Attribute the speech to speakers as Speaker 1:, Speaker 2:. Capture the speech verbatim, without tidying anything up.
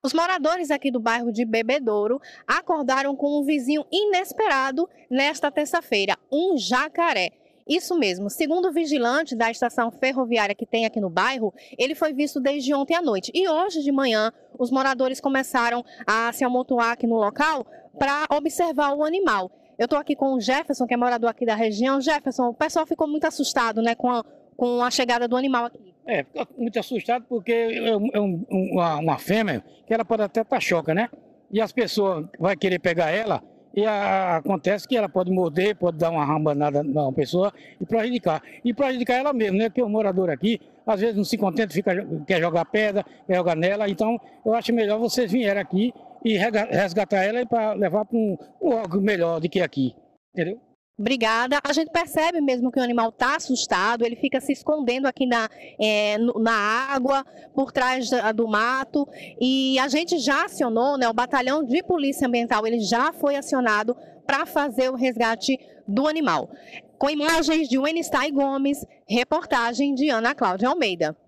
Speaker 1: Os moradores aqui do bairro de Bebedouro acordaram com um vizinho inesperado nesta terça-feira, um jacaré. Isso mesmo, segundo o vigilante da estação ferroviária que tem aqui no bairro, ele foi visto desde ontem à noite. E hoje de manhã, os moradores começaram a se amontoar aqui no local para observar o animal. Eu estou aqui com o Jefferson, que é morador aqui da região. Jefferson, o pessoal ficou muito assustado, né, com a, com a chegada do animal aqui.
Speaker 2: É, fica muito assustado porque é, um- é um- uma, uma fêmea que ela pode até estar choca, né? E as pessoas vão querer pegar ela e a- acontece que ela pode morder, pode dar uma rambanada na pessoa e prejudicar. E prejudicar ela mesmo, né? Porque o morador aqui, às vezes não se contenta, fica, quer jogar pedra, quer jogar nela. Então, eu acho melhor vocês vierem aqui e rega- resgatar ela para levar para um, um algo melhor do que aqui, entendeu?
Speaker 1: Obrigada. A gente percebe mesmo que o animal está assustado, ele fica se escondendo aqui na, é, no- na água, por trás da- do mato. E a gente já acionou, né, o batalhão de polícia ambiental, ele já foi acionado para fazer o resgate do animal. Com imagens de Wenistay Gomes, reportagem de Ana Cláudia Almeida.